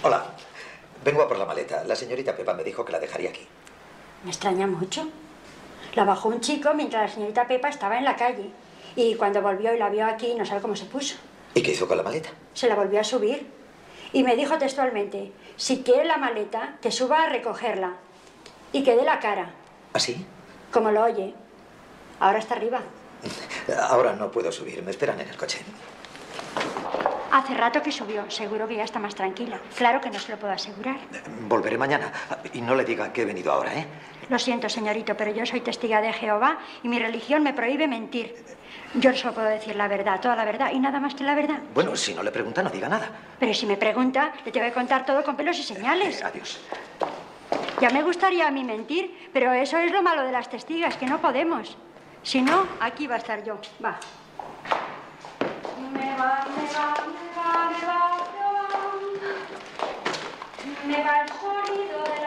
Hola. Vengo a por la maleta. La señorita Pepa me dijo que la dejaría aquí. Me extraña mucho. La bajó un chico mientras la señorita Pepa estaba en la calle. Y cuando volvió y la vio aquí, no sabe cómo se puso. ¿Y qué hizo con la maleta? Se la volvió a subir. Y me dijo textualmente, si quiere la maleta, que suba a recogerla. Y que dé la cara. ¿Ah, sí? Como lo oye. Ahora está arriba. Ahora no puedo subir. Me esperan en el coche. Hace rato que subió. Seguro que ya está más tranquila. Claro que no se lo puedo asegurar. Volveré mañana. Y no le diga que he venido ahora, ¿eh? Lo siento, señorito, pero yo soy testiga de Jehová y mi religión me prohíbe mentir. Yo solo puedo decir la verdad, toda la verdad y nada más que la verdad. Bueno, si no le pregunta, no diga nada. Pero si me pregunta, le tengo que contar todo con pelos y señales. Adiós. Ya me gustaría a mí mentir, pero eso es lo malo de las testigas, que no podemos. Si no, aquí va a estar yo. Va. Me va el sonido de